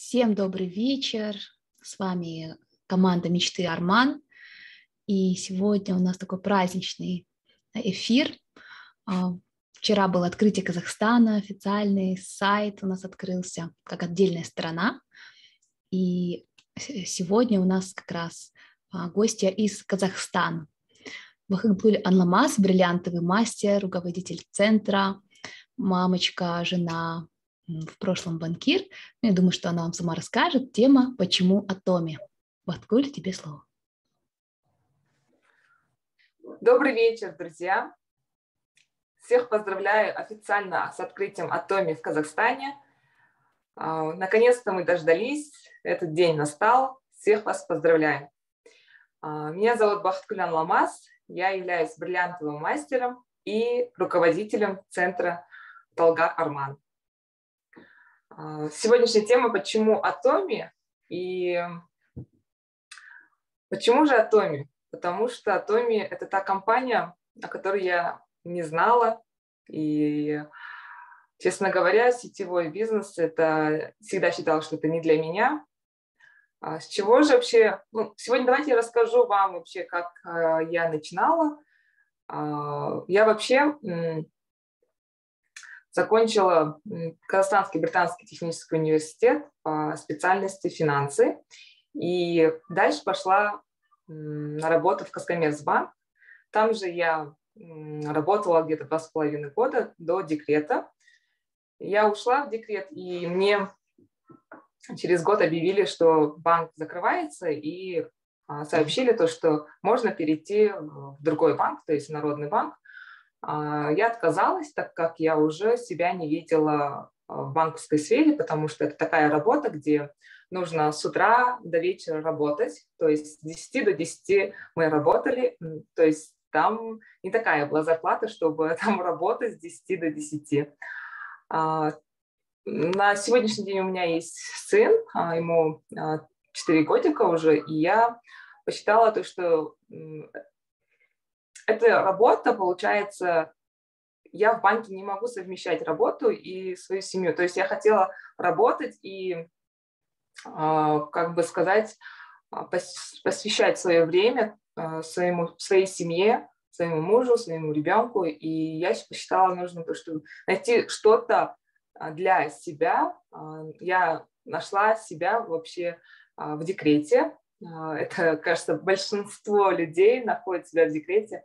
Всем добрый вечер. С вами команда «Мечты Арман». И сегодня у нас такой праздничный эфир. Вчера было открытие Казахстана, официальный сайт у нас открылся как отдельная страна. И сегодня у нас как раз гостья из Казахстана. Вахыгуль Анламаз, бриллиантовый мастер, руководитель центра, мамочка, жена, в прошлом банкир. Я думаю, что она вам сама расскажет. Тема «Почему Атоми?». Вахыгуль, тебе слово. Добрый вечер, друзья. Всех поздравляю официально с открытием Атоми в Казахстане. Наконец-то мы дождались, этот день настал. Всех вас поздравляю. Меня зовут Бахыгуль Анламаз. Я являюсь бриллиантовым мастером и руководителем центра Талгат Арман. Сегодняшняя тема «Почему Атоми?» И почему же Атоми? Потому что Атоми – это та компания, о которой я не знала. И, честно говоря, сетевой бизнес – это всегда считала, что это не для меня. С чего же вообще? Сегодня давайте я расскажу вам вообще, как я начинала. Я вообще закончила Казахстанский британский технический университет по специальности финансы. И дальше пошла на работу в Казкоммерцбанк. Там же я работала где-то 2,5 года до декрета. Я ушла в декрет, и мне через год объявили, что банк закрывается, и сообщили то, что можно перейти в другой банк, то есть Народный банк. Я отказалась, так как я уже себя не видела в банковской сфере, потому что это такая работа, где нужно с утра до вечера работать, то есть с 10 до 10 мы работали, то есть там не такая была зарплата, чтобы там работать с 10 до 10. На сегодняшний день у меня есть сын, ему 4 годика уже, и я посчитала то, что эта работа, получается, я в банке не могу совмещать работу и свою семью. То есть я хотела работать и, как бы сказать, посвящать свое время своей семье, своему мужу, своему ребенку. И я посчитала нужно то, что найти что-то для себя. Я нашла себя вообще в декрете. Это, кажется, большинство людей находит себя в декрете.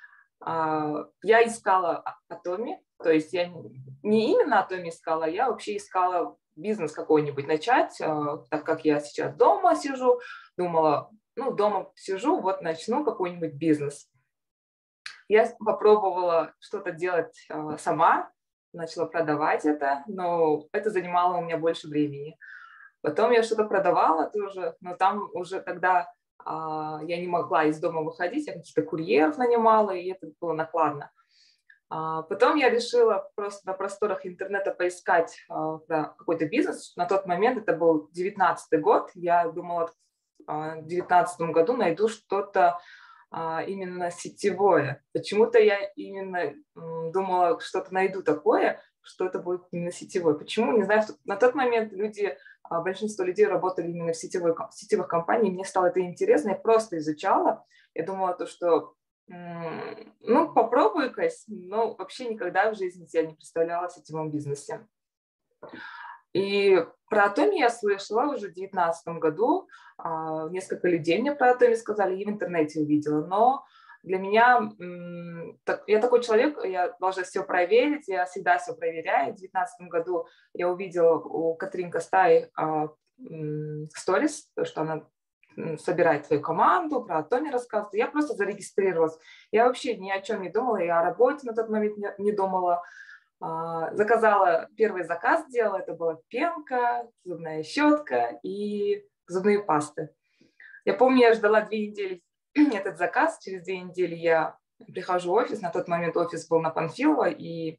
Я искала Атоми, то есть я не именно Атоми искала, я вообще искала бизнес какой-нибудь начать, так как я сейчас дома сижу, думала, дома сижу, вот начну какой-нибудь бизнес. Я попробовала что-то делать сама, начала продавать это, но это занимало у меня больше времени. Потом я что-то продавала тоже, но там уже тогда я не могла из дома выходить, я каких-то курьеров нанимала, и это было накладно. Потом я решила просто на просторах интернета поискать про какой-то бизнес. На тот момент это был 19-й год. Я думала, в 19 году найду что-то именно сетевое. Почему-то я именно думала, что-то найду такое, что это будет именно сетевое. Почему? Не знаю. На тот момент большинство людей работали именно в сетевых компаниях. Мне стало это интересно. Я просто изучала. Я думала, что попробую-ка, но вообще никогда в жизни себя не представляла в сетевом бизнесе. И про Атоми я слышала уже в 2019 году. Несколько людей мне про Атоми сказали, и в интернете увидела. Но для меня, я такой человек, я должна все проверить, я всегда все проверяю. В 2019 году я увидела у Катрин Костай сторис, что она собирает свою команду, про Атоми рассказывает. Я просто зарегистрировалась. Я вообще ни о чем не думала, я о работе на тот момент не думала. Заказала, первый заказ сделала, это была пенка, зубная щетка и зубные пасты. Я помню, я ждала 2 недели этот заказ, через 2 недели я прихожу в офис, на тот момент офис был на Панфилова, и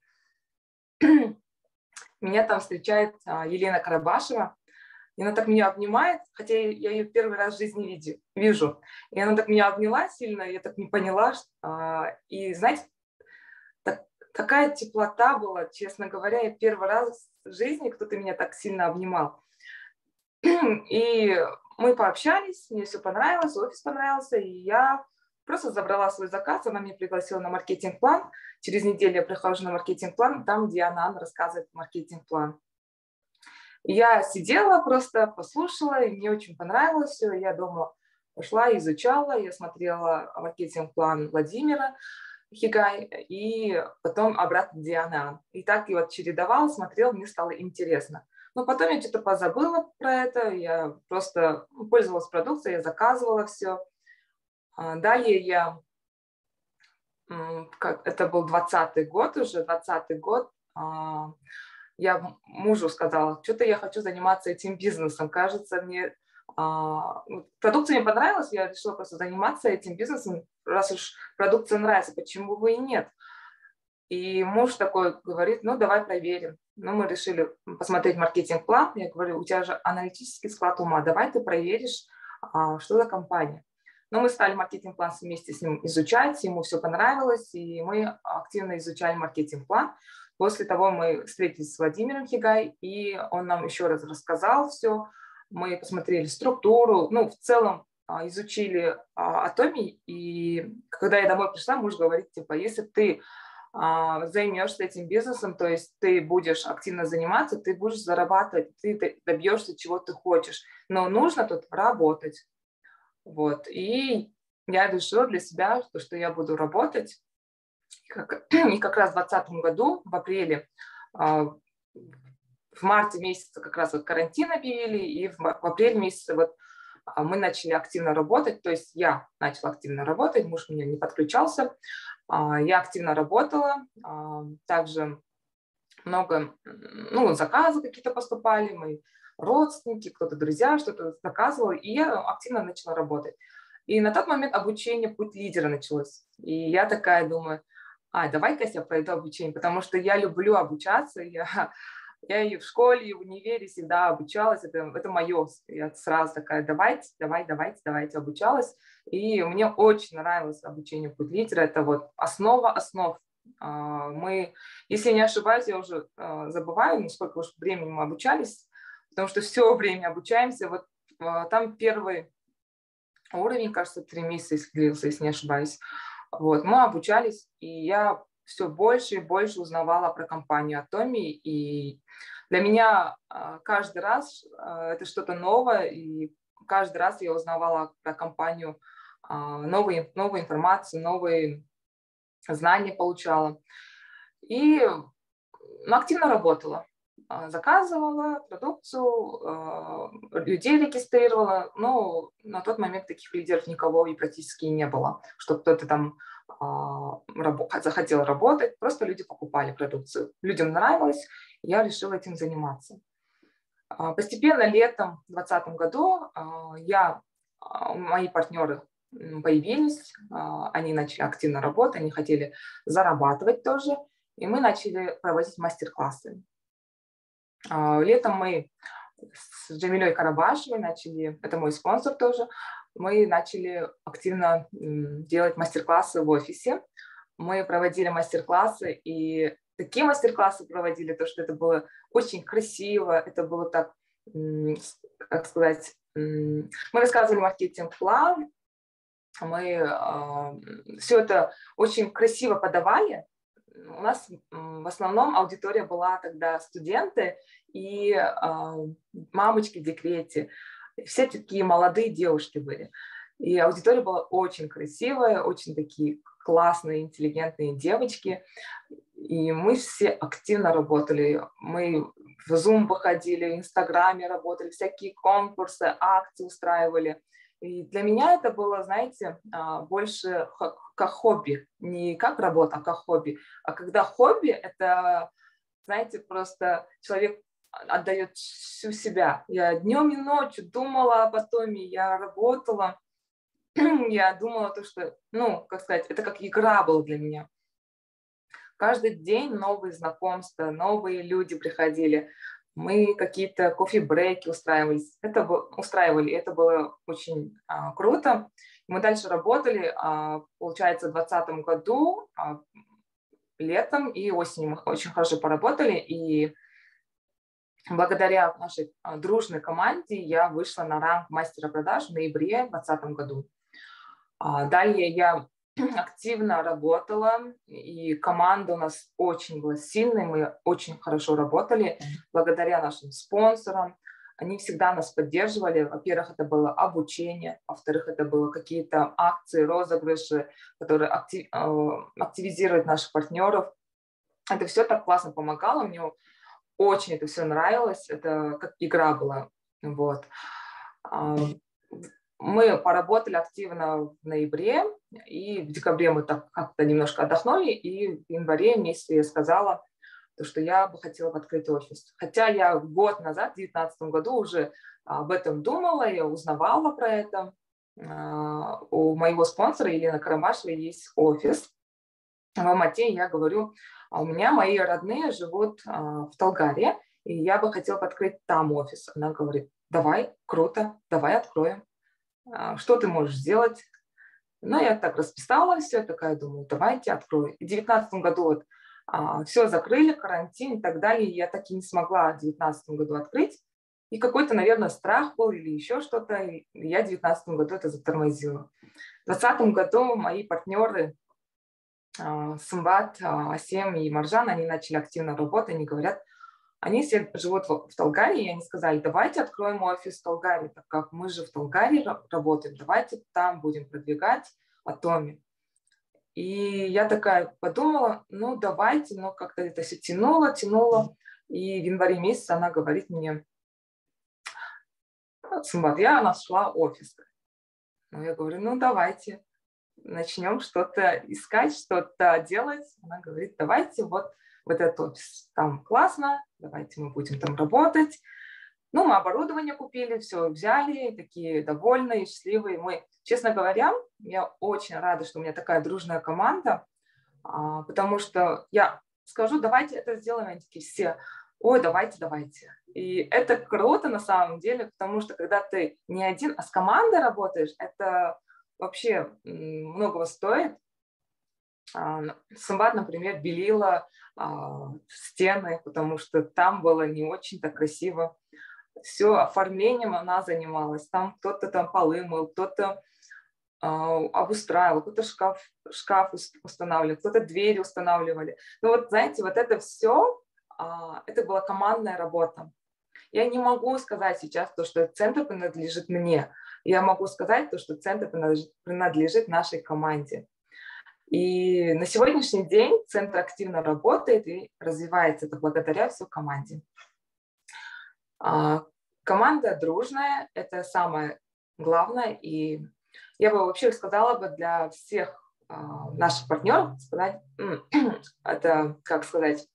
меня там встречает Елена Карабашева, и она так меня обнимает, хотя я ее первый раз в жизни вижу, и она так меня обняла сильно, я так не поняла, и знаете, такая теплота была, честно говоря, я первый раз в жизни кто-то меня так сильно обнимал. И мы пообщались, мне все понравилось, офис понравился, и я просто забрала свой заказ, она меня пригласила на маркетинг-план. Через неделю я прихожу на маркетинг-план, там, где она рассказывает маркетинг-план. Я сидела, просто послушала, и мне очень понравилось все. Я дома пошла, изучала, я смотрела маркетинг-план Владимира Хигай, и потом обратно Диана. И так и вот чередовала, смотрела, мне стало интересно. Но потом я что-то позабыла про это, я просто пользовалась продукцией, я заказывала все. Далее это был 20-й год уже, 20-й год, я мужу сказала, что-то я хочу заниматься этим бизнесом. Кажется, мне продукция мне понравилась, я решила просто заниматься этим бизнесом. Раз уж продукция нравится, почему бы и нет? И муж такой говорит, ну, давай проверим. Ну, мы решили посмотреть маркетинг-план. Я говорю, у тебя же аналитический склад ума, давай ты проверишь, что за компания. Но мы стали маркетинг-план вместе с ним изучать, ему все понравилось, и мы активно изучали маркетинг-план. После того мы встретились с Владимиром Хигай, и он нам еще раз рассказал все. Мы посмотрели структуру, ну, в целом изучили Atomy, и когда я домой пришла, муж говорит, типа, если ты займешься этим бизнесом, то есть ты будешь активно заниматься, ты будешь зарабатывать, ты добьешься чего ты хочешь, но нужно тут работать. Вот. И я решила для себя, что я буду работать. И как раз в 2020 году, в апреле, в марте месяце как раз вот карантин объявили, и в апреле месяце вот мы начали активно работать, то есть я начала активно работать, муж меня не подключался, я активно работала, также много, ну, заказы какие-то поступали, мои родственники, кто-то друзья что-то заказывал, и я активно начала работать. И на тот момент обучение «Путь лидера» началось. И я такая думаю, давай-ка я пройду обучение, потому что я люблю обучаться, я и в школе, и в универе всегда обучалась, это мое. Я сразу такая, давайте обучалась. И мне очень нравилось обучение «Путь лидера», это вот основа основ. Мы, если не ошибаюсь, я уже забываю, сколько уж времени мы обучались, потому что все время обучаемся. Вот там первый уровень, кажется, 3 месяца длился, если не ошибаюсь. Вот, мы обучались, и я все больше и больше узнавала про компанию Atomy, и для меня каждый раз это что-то новое, и каждый раз я узнавала про компанию новую информацию, новые знания получала. И активно работала. Заказывала продукцию, людей регистрировала, но на тот момент таких лидеров никого и практически не было, что кто-то там захотел работать, просто люди покупали продукцию. Людям нравилось, я решила этим заниматься. Постепенно летом 2020 году мои партнеры появились, они начали активно работать, они хотели зарабатывать тоже, и мы начали проводить мастер-классы. Летом мы с Джамилей Карабашевой начали, это мой спонсор тоже, мы начали активно делать мастер-классы в офисе. Мы проводили мастер-классы, и такие мастер-классы проводили, то, что это было очень красиво, это было так, как сказать, мы рассказывали маркетинг-план, мы все это очень красиво подавали. У нас в основном аудитория была тогда студенты и мамочки в декрете. Все такие молодые девушки были. И аудитория была очень красивая, очень такие классные, интеллигентные девочки. И мы все активно работали. Мы в Zoom выходили, в Инстаграме работали, всякие конкурсы, акции устраивали. И для меня это было, знаете, больше как хобби. Не как работа, а как хобби. А когда хобби, это, знаете, просто человек отдает всю себя. Я днем и ночью думала об Atomy, я работала. Я думала, что, как сказать, это как игра была для меня. Каждый день новые знакомства, новые люди приходили. Мы какие-то кофе-брейки устраивали. Это было очень круто. Мы дальше работали, получается, в 2020 году, летом и осенью мы очень хорошо поработали. И благодаря нашей дружной команде я вышла на ранг мастера продаж в ноябре 2020 году. Далее я активно работала, и команда у нас очень была сильной, мы очень хорошо работали благодаря нашим спонсорам. Они всегда нас поддерживали. Во-первых, это было обучение, во-вторых, это было какие-то акции, розыгрыши, которые активизируют наших партнеров. Это все так классно помогало, мне очень это все нравилось, это как игра была. Вот. Мы поработали активно в ноябре, и в декабре мы так как-то немножко отдохнули, и в январе месяце я сказала, что я бы хотела открыть офис. Хотя я год назад, в 2019 году, уже об этом думала, я узнавала про это. У моего спонсора Елены Карамашевой есть офис в Алмате. Я говорю, у меня мои родные живут в Талгаре, и я бы хотела открыть там офис. Она говорит, давай, круто, давай откроем. Что ты можешь сделать? Ну, я так расписала все, такая думаю, давайте открою. И в 2019 году вот, все закрыли, карантин и так далее. Я так и не смогла в 2019 году открыть. И какой-то, наверное, страх был или еще что-то. И я в 2019 году это затормозила. В 2020 году мои партнеры Сумбат, Асем и Маржан, они начали активно работать, они говорят, они все живут в Талгаре, и они сказали, давайте откроем офис в Талгаре, так как мы же в Талгаре работаем, давайте там будем продвигать Атоми. И я такая подумала, ну давайте, но как-то это все тянуло. И в январе месяце она говорит мне, Сумбат, я нашла офис. Ну, я говорю, ну давайте начнем что-то искать, что-то делать. Она говорит, давайте вот этот офис, там классно, давайте мы будем там работать. Ну, мы оборудование купили, все взяли, такие довольные, счастливые. Мы, честно говоря, я очень рада, что у меня такая дружная команда, потому что я скажу, давайте это сделаем, они такие все, ой, давайте. И это круто на самом деле, потому что когда ты не один, а с командой работаешь, это вообще многого стоит. Сумбат, например, белила стены, потому что там было не очень-то красиво. Все оформлением она занималась. Там кто-то там полы мыл, кто-то обустраивал, кто-то шкаф устанавливал, кто-то двери устанавливали. Ну вот, знаете, вот это все, это была командная работа. Я не могу сказать сейчас то, что центр принадлежит мне. Я могу сказать то, что центр принадлежит нашей команде. И на сегодняшний день центр активно работает и развивается это благодаря всей команде. Команда дружная, это самое главное. И я бы вообще сказала бы для всех наших партнеров сказать, это как сказать,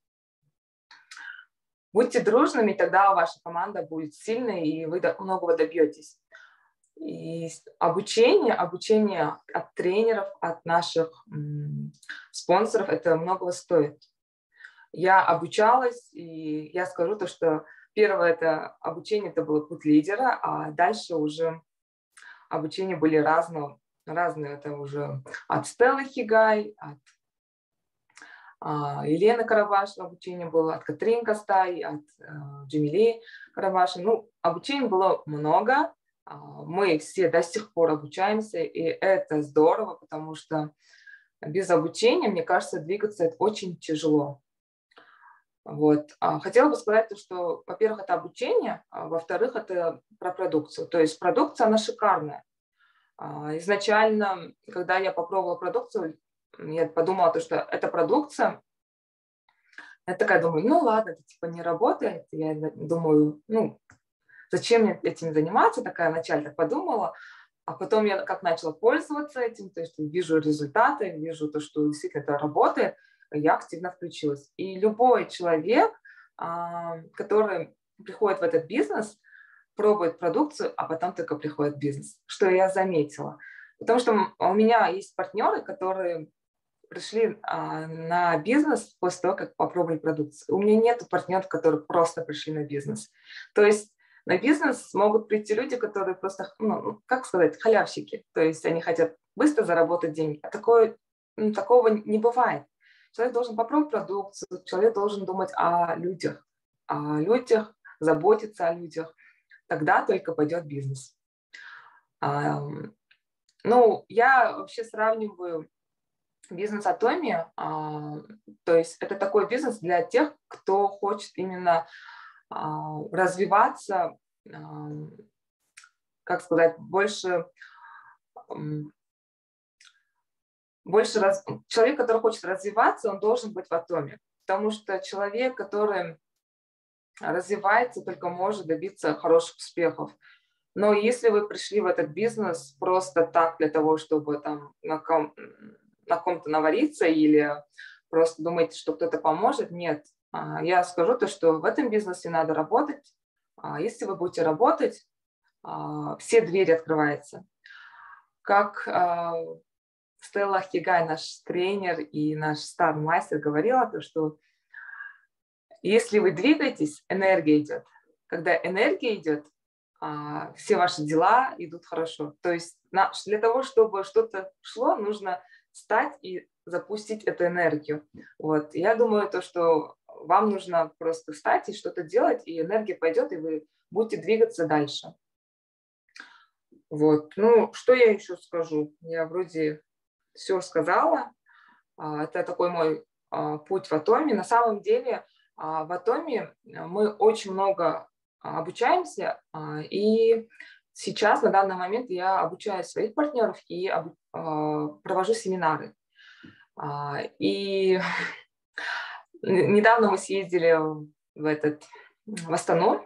будьте дружными, тогда ваша команда будет сильной, и вы многого добьетесь. И обучение от тренеров, от наших спонсоров, это многого стоит. Я обучалась, и я скажу то, что первое это обучение, это было путь лидера, а дальше уже обучения были разные. Это уже от Стеллы Хигай, от Елены Карабашевой обучение было, от Катрин Костай, от Джамили Карабашевой. Ну, обучений было много. Мы все до сих пор обучаемся, и это здорово, потому что без обучения, мне кажется, двигаться это очень тяжело. Вот. Хотела бы сказать, что, во-первых, это обучение, а во-вторых, это про продукцию. То есть продукция, она шикарная. Изначально, когда я попробовала продукцию, я подумала, что это продукция. Я такая думаю, ну ладно, это типа не работает. Я думаю, ну, зачем мне этим заниматься? Такая вначале так подумала. А потом я как начала пользоваться этим, то есть вижу результаты, вижу то, что действительно это работает, я активно включилась. И любой человек, который приходит в этот бизнес, пробует продукцию, а потом только приходит в бизнес. Что я заметила. Потому что у меня есть партнеры, которые пришли на бизнес после того, как попробовали продукцию. У меня нет партнеров, которые просто пришли на бизнес. То есть на бизнес могут прийти люди, которые просто, ну, как сказать, халявщики. То есть они хотят быстро заработать деньги. А такого не бывает. Человек должен попробовать продукцию, человек должен думать о людях, заботиться о людях, тогда только пойдет бизнес. Ну, я вообще сравниваю бизнес Atomy, то есть это такой бизнес для тех, кто хочет именно развиваться, как сказать, человек, который хочет развиваться, он должен быть в Atomy, потому что человек, который развивается, только может добиться хороших успехов. Но если вы пришли в этот бизнес просто так для того, чтобы там на ком-то навариться или просто думаете, что кто-то поможет, нет. Я скажу то, что в этом бизнесе надо работать. Если вы будете работать, все двери открываются. Как Стелла Хигай, наш тренер и наш стар-мастер, говорила, то, что если вы двигаетесь, энергия идет. Когда энергия идет, все ваши дела идут хорошо. То есть для того, чтобы что-то шло, нужно встать и запустить эту энергию. Вот. Я думаю, то, что вам нужно просто встать и что-то делать, и энергия пойдет, и вы будете двигаться дальше. Вот. Ну, что я еще скажу? Я вроде все сказала. Это такой мой путь в Atomy. На самом деле в Atomy мы очень много обучаемся, и сейчас, на данный момент, я обучаю своих партнеров и провожу семинары. И недавно мы съездили в Астану.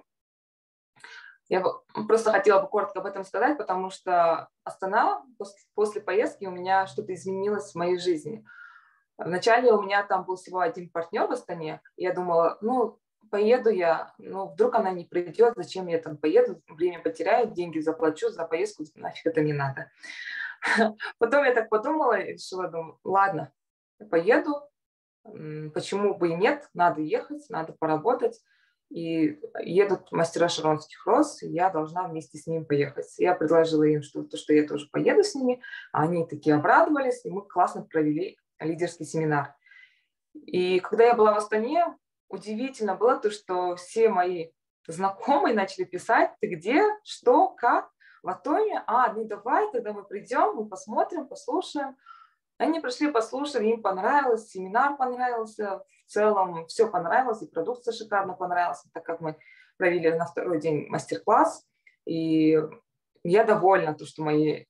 Я просто хотела бы коротко об этом сказать, потому что Астана, после поездки у меня что-то изменилось в моей жизни. Вначале у меня там был всего один партнер в Астане. Я думала, ну, поеду я, но вдруг она не придет, зачем я там поеду, время потеряю, деньги заплачу за поездку, нафиг это не надо. Потом я так подумала и решила, думаю, ладно, поеду, почему бы и нет, надо ехать, надо поработать. И едут мастера шаронских роз, и я должна вместе с ними поехать. Я предложила им, что я тоже поеду с ними, а они такие обрадовались, и мы классно провели лидерский семинар. И когда я была в Астане, удивительно было то, что все мои знакомые начали писать: ты где, что, как, в Atomy, ну давай, тогда мы придем, мы посмотрим, послушаем. Они пришли, послушали, им понравилось, семинар понравился, в целом все понравилось, и продукция шикарно понравилась, так как мы провели на второй день мастер-класс. И я довольна, то, что мои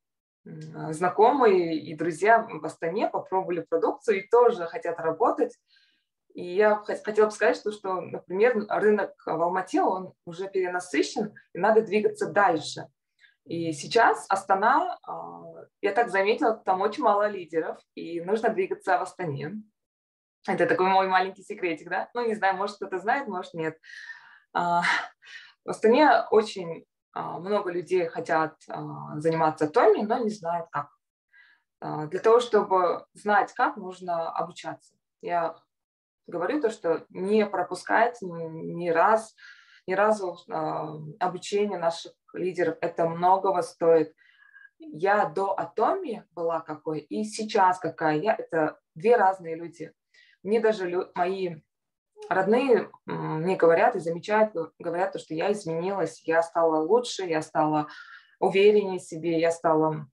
знакомые и друзья в Астане попробовали продукцию и тоже хотят работать. И я хотела бы сказать, что, например, рынок в Алмате, он уже перенасыщен, и надо двигаться дальше. И сейчас Астана, я так заметила, там очень мало лидеров, и нужно двигаться в Астане. Это такой мой маленький секретик, да? Ну, не знаю, может, кто-то знает, может, нет. В Астане очень много людей хотят заниматься Atomy, но не знают как. Для того, чтобы знать как, нужно обучаться. Я говорю то, что не пропускать ни разу обучение наших лидеров. Это многого стоит. Я до Atomy была какой, и сейчас какая я. Это две разные люди. Мне даже мои родные мне говорят и замечают, говорят, что я изменилась, я стала лучше, я стала увереннее в себе, я стала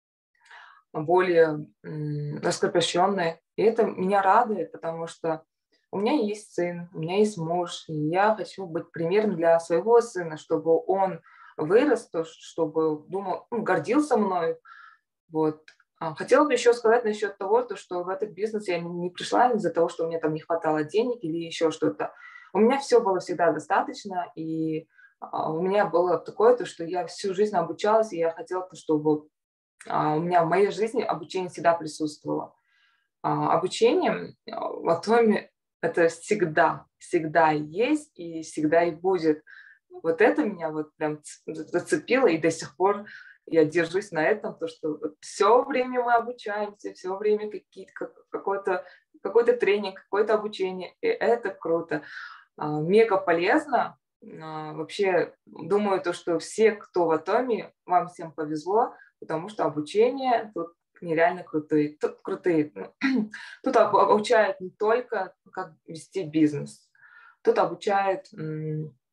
более раскрепощенной. И это меня радует, потому что у меня есть сын, у меня есть муж, и я хочу быть примером для своего сына, чтобы он вырос, чтобы думал, гордился мной. Вот. Хотела бы еще сказать насчет того, что в этот бизнес я не пришла из-за того, что мне там не хватало денег или еще что-то. У меня все было всегда достаточно, и у меня было такое, что я всю жизнь обучалась, и я хотела, чтобы у меня в моей жизни обучение всегда присутствовало. Обучение в Atomy это всегда есть и всегда и будет. Вот это меня вот прям зацепило, и до сих пор я держусь на этом, что все время мы обучаемся, все время какой-то тренинг, какое-то обучение, и это круто. Мега полезно. Вообще, думаю, что все, кто в Atomy, вам всем повезло, потому что обучение тут нереально крутые. Тут обучают не только, как вести бизнес. Тут обучают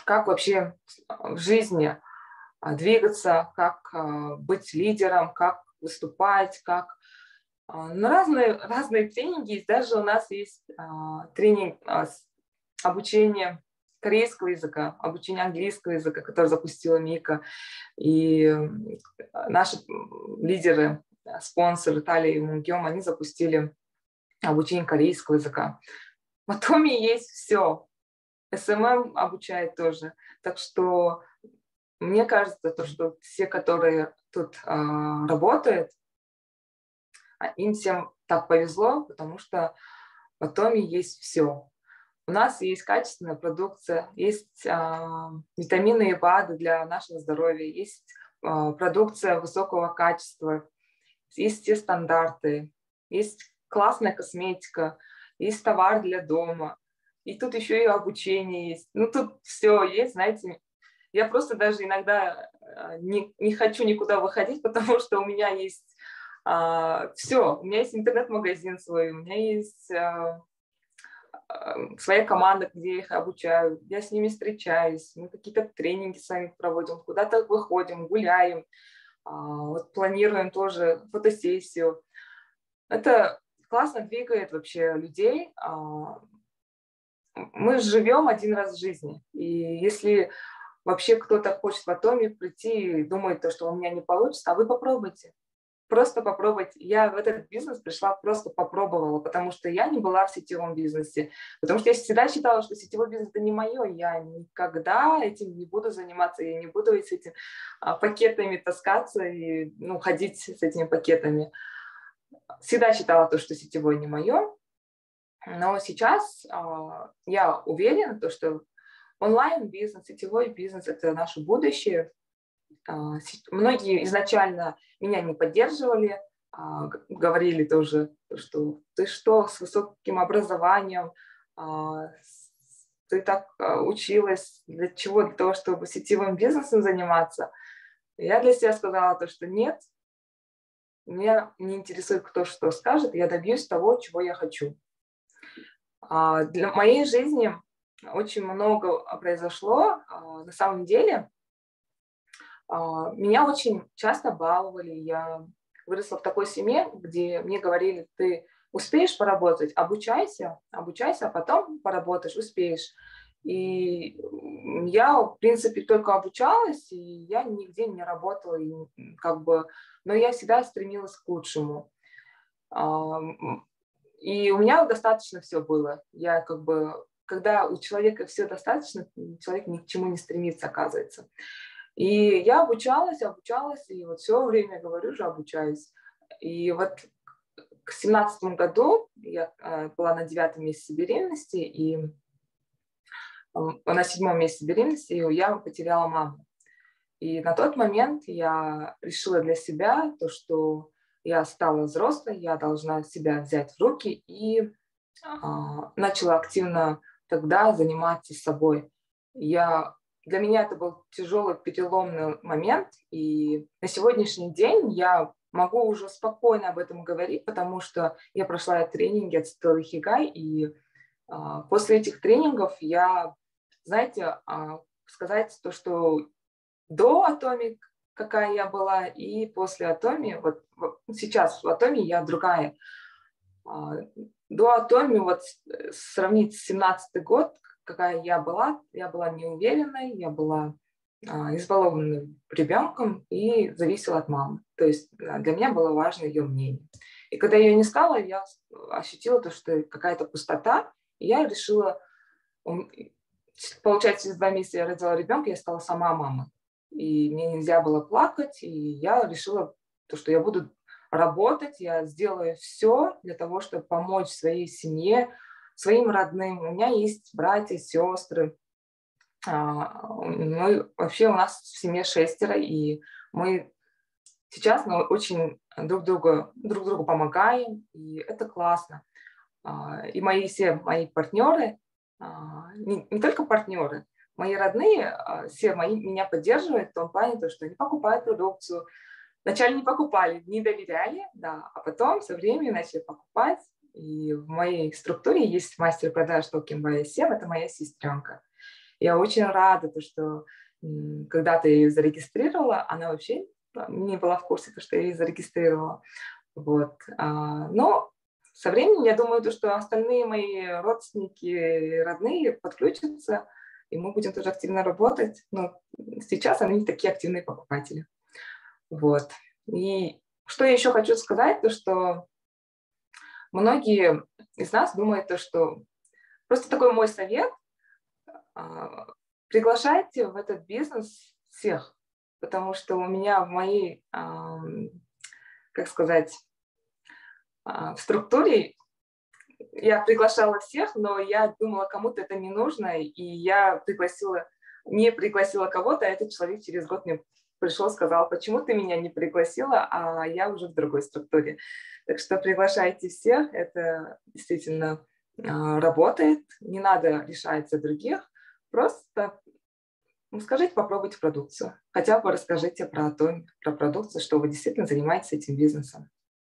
как вообще в жизни двигаться, как быть лидером, как выступать, как разные тренинги есть. Даже у нас есть тренинг обучение корейского языка, обучение английского языка, который запустила Мика. И наши лидеры, спонсоры Талия и Мунгём, они запустили обучение корейского языка. В Атоме есть все. СММ обучает тоже. Так что мне кажется, то, что все, которые тут работают, им всем так повезло, потому что в Атоме есть все. У нас есть качественная продукция, есть витамины и БАДы для нашего здоровья, есть продукция высокого качества, есть все стандарты, есть классная косметика, есть товар для дома. И тут еще и обучение есть. Ну, тут все есть, знаете. Я просто даже иногда не хочу никуда выходить, потому что у меня есть все. У меня есть интернет-магазин свой, у меня есть своя команда, где я их обучаю. Я с ними встречаюсь, мы какие-то тренинги сами проводим, куда-то выходим, гуляем, вот планируем тоже фотосессию. Это классно двигает вообще людей. Мы живем один раз в жизни. И если вообще кто-то хочет в Атоме прийти и думает, что у меня не получится, а вы попробуйте. Просто попробовать. Я в этот бизнес пришла, просто попробовала, потому что я не была в сетевом бизнесе. Потому что я всегда считала, что сетевой бизнес – это не мое. Я никогда этим не буду заниматься. Я не буду с этими пакетами таскаться и ходить с этими пакетами. Всегда считала то, что сетевой не мое. Но сейчас я уверена, что онлайн-бизнес, сетевой бизнес – это наше будущее. Многие изначально меня не поддерживали, говорили тоже, что ты что, с высоким образованием, ты так училась, для чего? Для того, чтобы сетевым бизнесом заниматься. Я для себя сказала что нет, меня не интересует, кто что скажет, я добьюсь того, чего я хочу. Для моей жизни очень много произошло. На самом деле, меня очень часто баловали. Я выросла в такой семье, где мне говорили, ты успеешь поработать, обучайся, а потом поработаешь, успеешь. И я, в принципе, только обучалась, и я нигде не работала, но я всегда стремилась к лучшему. И у меня достаточно все было. Когда у человека все достаточно, человек ни к чему не стремится, оказывается. И я обучалась, и вот все время, говорю же, обучаюсь. И вот к 17 году я была на 9-м месяце беременности, и на 7-м месяце беременности я потеряла маму. И на тот момент я решила для себя то, что я стала взрослой, я должна себя взять в руки и начала активно тогда заниматься собой. Для меня это был тяжелый переломный момент, и на сегодняшний день я могу уже спокойно об этом говорить, потому что я прошла тренинги от Стеллы Хигай, и после этих тренингов я, знаете, сказать то, что до Атоми, какая я была, и после Атоми, вот сейчас в Атоми я другая. До Атоми, сравнить с 17-й год, какая я была неуверенной, я была избалованным ребенком и зависела от мамы. То есть для меня было важно ее мнение. И когда ее не стало, я ощутила то, что какая-то пустота, и я решила, получается, через 2 месяца я родила ребенка, я стала сама мамой. И мне нельзя было плакать, и я решила, что я буду работать, я сделаю все для того, чтобы помочь своей семье, своим родным. У меня есть братья, сестры. Вообще у нас в семье 6, и мы сейчас очень друг другу помогаем, и это классно. И все мои партнеры, не только партнеры, мои родные, все меня поддерживают в том плане, что они покупают продукцию. Вначале не покупали, не доверяли, да, а потом со временем начали покупать. И в моей структуре есть мастер продаж Токен Бая 7, это моя сестренка. Я очень рада, что когда-то я ее зарегистрировала, она вообще не была в курсе, что я ее зарегистрировала. Вот. Но со временем, я думаю, что остальные мои родственники, родные подключатся, и мы будем тоже активно работать. Но сейчас они не такие активные покупатели. Вот. И что я еще хочу сказать, то что многие из нас думают, что просто такой мой совет: приглашайте в этот бизнес всех, потому что у меня в моей, как сказать, в структуре я приглашала всех, но я думала, кому-то это не нужно, и я не пригласила кого-то, а этот человек через год мне пришел, сказал: почему ты меня не пригласила, а я уже в другой структуре. Так что приглашайте всех, это действительно работает, не надо решать за других, просто скажите, попробуйте продукцию, хотя бы расскажите про продукцию, что вы действительно занимаетесь этим бизнесом.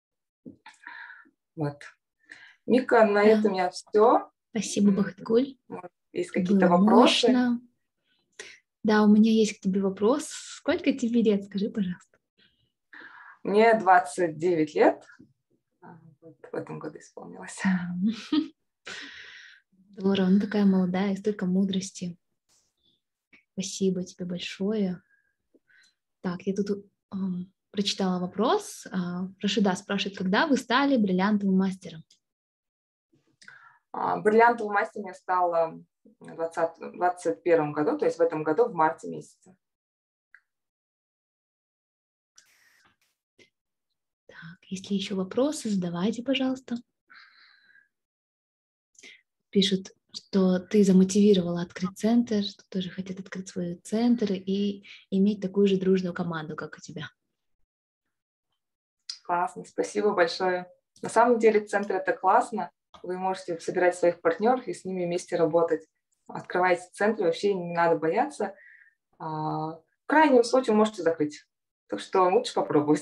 Вот. Мика, на этом я все. Спасибо, Бахтгуль. Есть какие-то Было вопросы? мощно. Да, у меня есть к тебе вопрос. Сколько тебе лет, скажи, пожалуйста? Мне 29 лет. В этом году исполнилось. Здорово, ну такая молодая, и столько мудрости. Спасибо тебе большое. Так, я тут прочитала вопрос. Рашида спрашивает, когда вы стали бриллиантовым мастером? Бриллиантовым мастером я стала в 2021 году, то есть в этом году, в марте месяце. Так, если еще вопросы, задавайте, пожалуйста. Пишут, что ты замотивировала открыть центр, что тоже хотят открыть свой центр и иметь такую же дружную команду, как у тебя. Классно, спасибо большое. На самом деле центр — это классно. Вы можете собирать своих партнеров и с ними вместе работать. Открывайте центр, вообще не надо бояться. В крайнем случае вы можете закрыть. Так что лучше попробовать.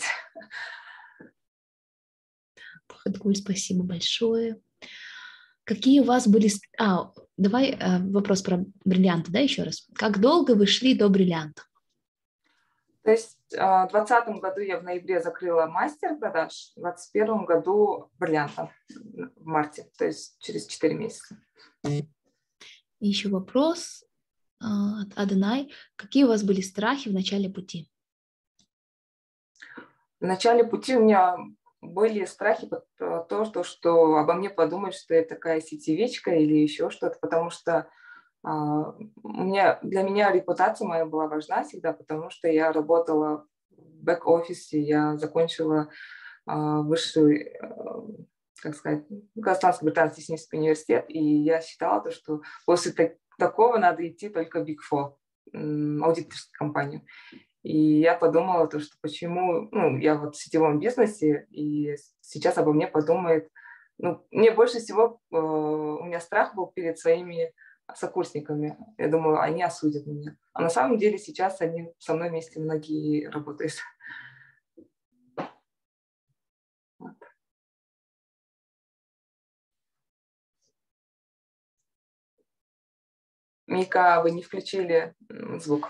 Бахтгуль, спасибо большое. Какие у вас были... давай вопрос про бриллианты, да, еще раз. Как долго вы шли до бриллианта? То есть в 2020 году я в ноябре закрыла мастер продаж, в 2021 году бриллиантом в марте, то есть через 4 месяца. И еще вопрос от Адонай. Какие у вас были страхи в начале пути? В начале пути у меня были страхи про то, что обо мне подумают, что я такая сетевичка или еще что-то, потому что для меня репутация моя была важна всегда, потому что я работала в бэк-офисе, я закончила высший, как сказать, Казахстанско-Британский технический университет, и я считала, что после такого надо идти только в Big Four, аудиторскую компанию. И я подумала, что почему, я вот в сетевом бизнесе, и сейчас обо мне подумает, мне больше всего, у меня страх был перед своими сокурсниками. Я думаю, они осудят меня. А на самом деле сейчас они со мной вместе многие работают. Вот. Мика, вы не включили звук.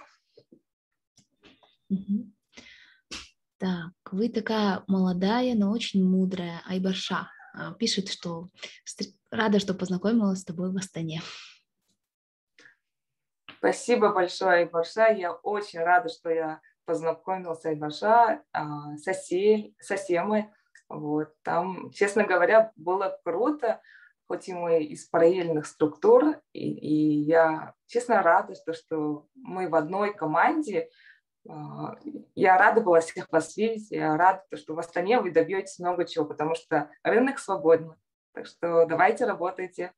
Так, вы такая молодая, но очень мудрая Айбарша. Пишет, что рада, что познакомилась с тобой в Астане. Спасибо большое, Айбарша. Я очень рада, что я познакомилась с Айбарша, с Асемой. Вот. Там, честно говоря, было круто, хоть и мы из параллельных структур, и я, честно, рада, что мы в одной команде. Я рада была всех вас видеть, я рада, что в Астане вы добьетесь много чего, потому что рынок свободен. Так что давайте работайте.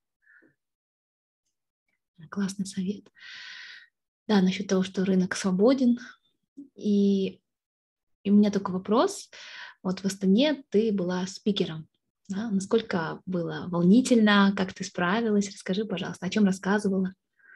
Классный совет. Да, насчет того, что рынок свободен. И у меня только вопрос. Вот в Астане ты была спикером. Да? Насколько было волнительно, как ты справилась? Расскажи, пожалуйста, о чем рассказывала?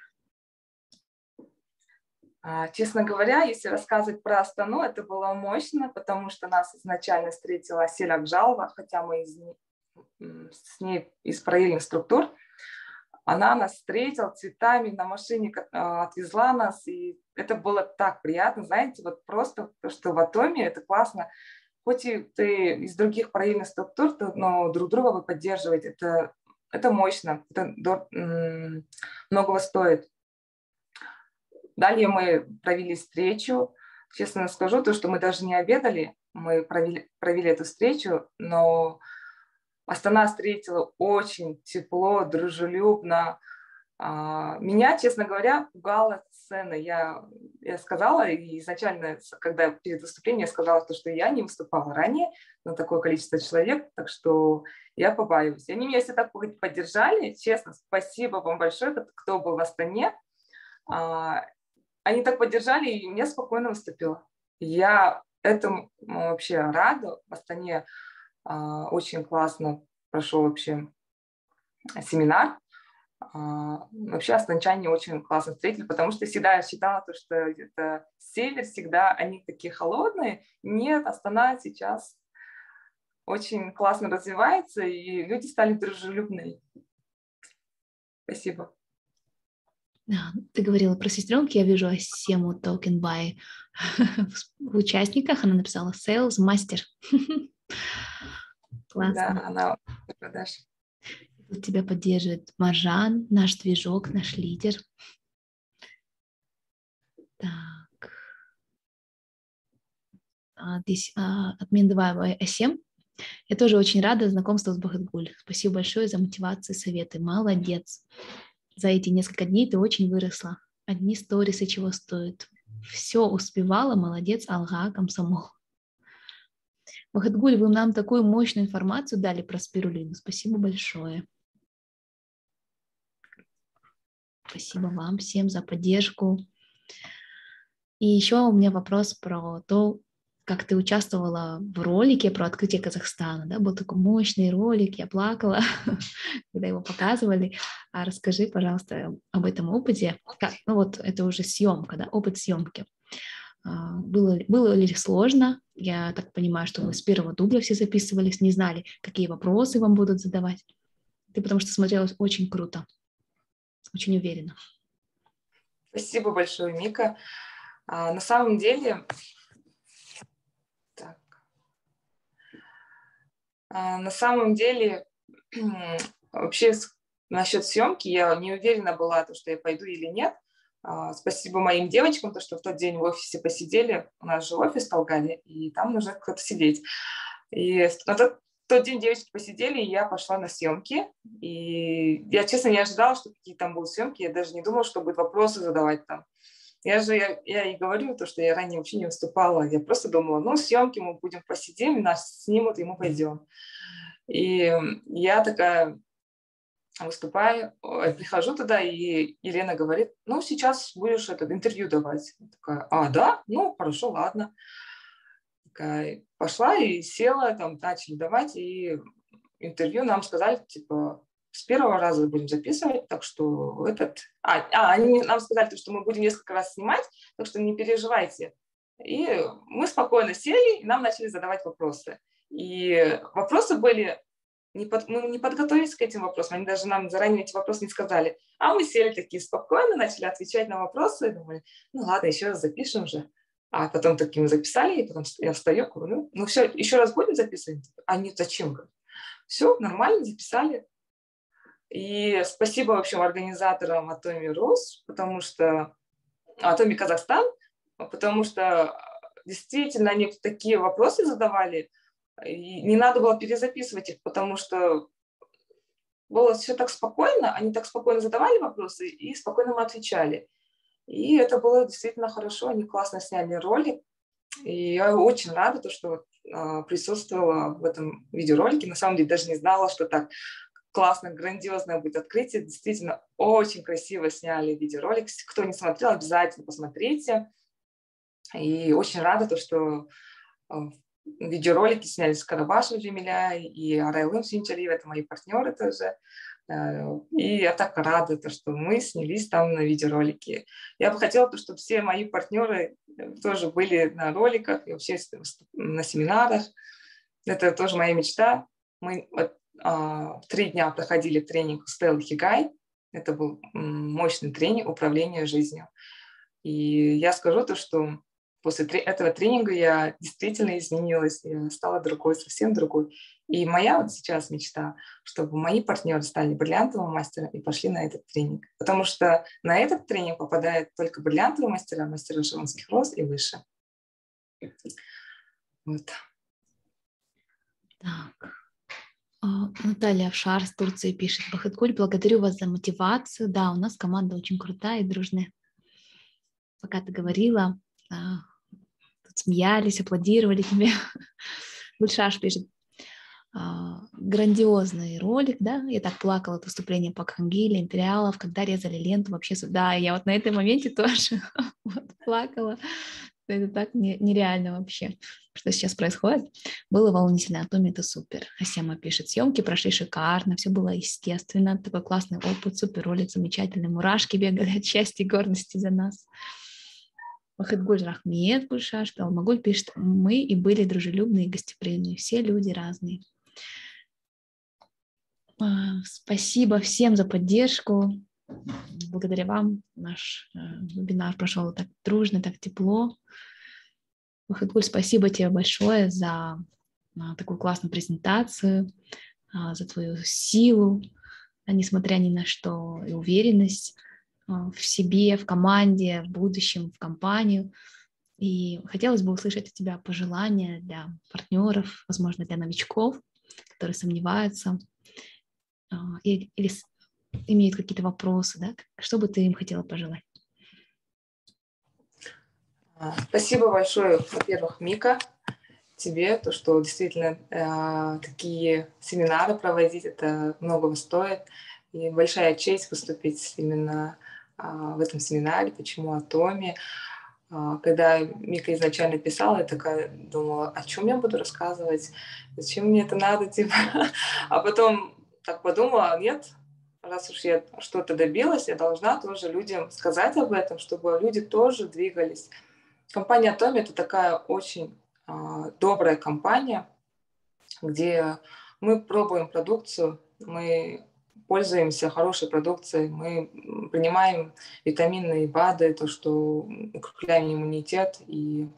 Честно говоря, если рассказывать про Астану, это было мощно, потому что нас изначально встретила Асель Акжалова, хотя мы с ней из параллельных структур. Она нас встретила цветами, на машине отвезла нас, и это было так приятно, знаете, вот просто то, что в Атоме это классно. Хоть и ты из других параллельных структур, но друг друга вы поддерживаете. Это мощно, это многого стоит. Далее мы провели встречу. Честно скажу, то, что мы даже не обедали, мы провели эту встречу, но Астана встретила очень тепло, дружелюбно. Меня, честно говоря, пугала сцена. Я сказала, и изначально, когда перед выступлением я сказала, что я не выступала ранее на такое количество человек, так что я побаиваюсь. Они меня все так поддержали. Честно, спасибо вам большое, кто был в Астане. Они так поддержали, и я спокойно выступила. Я этому вообще рада. В Астане очень классно прошел вообще семинар. Вообще астанчане очень классно встретили, потому что всегда я считала, что это север, всегда они такие холодные. Нет, Астана сейчас очень классно развивается, и люди стали дружелюбные. Спасибо. Ты говорила про сестренки, я вижу Асему Толкенбай в участниках, она написала Sales Master. Классно. Да, она в продаже. Тебя поддерживает Маржан, наш движок, наш лидер. Так. Здесь отмен Асем. Я тоже очень рада знакомству с Бахатгуль. Спасибо большое за мотивацию, советы. Молодец. За эти несколько дней ты очень выросла. Одни сторисы чего стоят. Все успевала, молодец, Алга, комсомол. Бахатгуль, вы нам такую мощную информацию дали про спирулину. Спасибо большое. Спасибо вам всем за поддержку. И еще у меня вопрос про то, как ты участвовала в ролике про открытие Казахстана. Да? Был такой мощный ролик, я плакала, когда его показывали. Расскажи, пожалуйста, об этом опыте. Ну вот это уже съемка, да? Опыт съемки. Было ли сложно? Я так понимаю, что вы с первого дубля все записывались, не знали, какие вопросы вам будут задавать. Ты потому что смотрелась очень круто, очень уверенно. Спасибо большое, Мика. На самом деле, вообще насчет съемки я не уверена была, что я пойду или нет. Спасибо моим девочкам, что в тот день в офисе посидели. У нас же офис в Талгаре, и там нужно кто-то сидеть. И на тот день девочки посидели, и я пошла на съемки. И я, честно, не ожидала, что какие там будут съемки. Я даже не думала, что будут вопросы задавать там. Я и говорю, что я ранее вообще не выступала. Я просто думала, съемки мы будем посидим, нас снимут, и мы пойдем. И я такая выступаю, прихожу туда, и Елена говорит, сейчас будешь интервью давать. Я такая, да? Хорошо, ладно. Такая, пошла и села, там начали давать, и интервью нам сказали, с первого раза будем записывать, так что они нам сказали, что мы будем несколько раз снимать, так что не переживайте. И мы спокойно сели, и нам начали задавать вопросы. И вопросы были, мы не подготовились к этим вопросам, они даже нам заранее эти вопросы не сказали. А мы сели такие спокойно, начали отвечать на вопросы, и думали, ладно, еще раз запишем же. А потом таким записали, и потом я встаю, говорю, все, еще раз будем записывать? Нет, зачем? Все, нормально, записали. И спасибо, в общем, организаторам Атоми Рус, Атоми Казахстан, потому что действительно они такие вопросы задавали, и не надо было перезаписывать их, потому что было все так спокойно, они так спокойно задавали вопросы и спокойно мы отвечали. И это было действительно хорошо, они классно сняли ролик. И я очень рада, что присутствовала в этом видеоролике. На самом деле даже не знала, что так классно, грандиозное будет открытие. Действительно, очень красиво сняли видеоролик. Кто не смотрел, обязательно посмотрите. И очень рада, что видеоролики сняли с Карабашева Джемиля и Арайлым Синчалиев, это мои партнеры тоже. И я так рада, что мы снялись там на видеоролике. Я бы хотела, чтобы все мои партнеры тоже были на роликах и вообще на семинарах. Это тоже моя мечта. Мы 3 дня проходили тренинг Стеллы Хигай. Это был мощный тренинг управления жизнью. И я скажу то, что после этого тренинга я действительно изменилась, я стала другой, совсем другой. И моя вот сейчас мечта, чтобы мои партнеры стали бриллиантовым мастером и пошли на этот тренинг. Потому что на этот тренинг попадают только бриллиантовые мастера, мастера шаманских роз и выше. Вот. Так. Наталья Авшар с Турции пишет: Бахыткуль, благодарю вас за мотивацию. Да, у нас команда очень крутая и дружная. Пока ты говорила, тут смеялись, аплодировали тебе. Гульшаш пишет: грандиозный ролик, да, я так плакала от выступления по Кхангиле, империалов, когда резали ленту вообще сюда, я вот на этом моменте тоже вот плакала, это так нереально вообще, что сейчас происходит, было волнительно, Атоми это супер. Асема пишет: съемки прошли шикарно, все было естественно, такой классный опыт, супер ролик, замечательный, мурашки бегали от счастья и гордости за нас. Вахидгуль Рахмет Гульшаш, Алмагуль пишет: мы и были дружелюбные и гостеприимные, все люди разные. Спасибо всем за поддержку. Благодаря вам наш вебинар прошел так дружно, так тепло. Вахидгуль, спасибо тебе большое за такую классную презентацию, за твою силу, несмотря ни на что, и уверенность в себе, в команде, в будущем, в компанию. И хотелось бы услышать от тебя пожелания для партнеров, возможно, для новичков, которые сомневаются или имеют какие-то вопросы, да? Что бы ты им хотела пожелать? Спасибо большое, во-первых, Мика, тебе, то, что действительно такие семинары проводить, это многого стоит. И большая честь выступить именно в этом семинаре. Почему о Томе? Когда Мика изначально писала, я такая думала, о чем я буду рассказывать, зачем мне это надо, типа. А потом так подумала, нет, раз уж я что-то добилась, я должна тоже людям сказать об этом, чтобы люди тоже двигались. Компания Atomy — это такая очень добрая компания, где мы пробуем продукцию, мы пользуемся хорошей продукцией, мы принимаем витамины и БАДы, то, что укрепляем иммунитет, и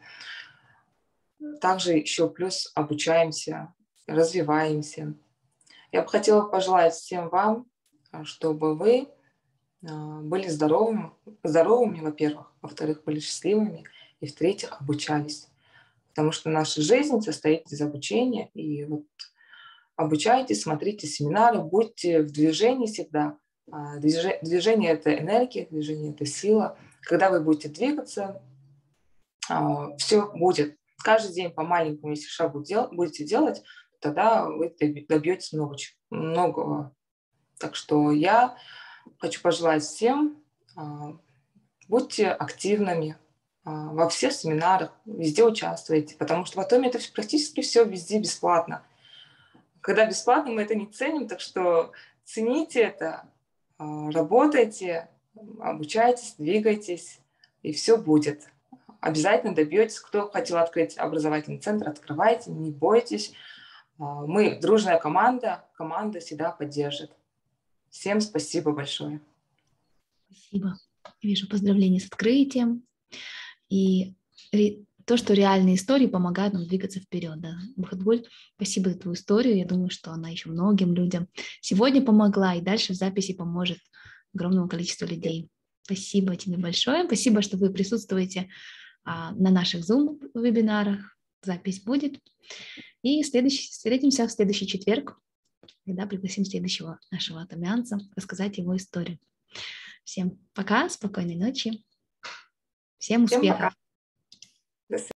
также еще плюс обучаемся, развиваемся. Я бы хотела пожелать всем вам, чтобы вы были здоровыми, во-первых, во-вторых, были счастливыми, и в-третьих, обучались. Потому что наша жизнь состоит из обучения, и вот обучайтесь, смотрите семинары, будьте в движении всегда. Движение — это энергия, движение — это сила. Когда вы будете двигаться, все будет. Каждый день по маленькому, если шагу будете делать, тогда вы добьетесь многого. Так что я хочу пожелать всем, будьте активными во всех семинарах, везде участвуйте, потому что в Atomy это практически все везде бесплатно. Когда бесплатно, мы это не ценим, так что цените это, работайте, обучайтесь, двигайтесь, и все будет. Обязательно добьетесь. Кто хотел открыть образовательный центр, открывайте, не бойтесь. Мы дружная команда всегда поддержит. Всем спасибо большое. Спасибо. Вижу поздравления с открытием. И то, что реальные истории помогают нам двигаться вперед. Да. Бахыткуль, спасибо за твою историю. Я думаю, что она еще многим людям сегодня помогла и дальше в записи поможет огромному количеству людей. Спасибо тебе большое. Спасибо, что вы присутствуете на наших Zoom-вебинарах. Запись будет. И встретимся в следующий четверг, когда пригласим следующего нашего атомянца рассказать его историю. Всем пока, спокойной ночи. Всем успехов. Всем пока.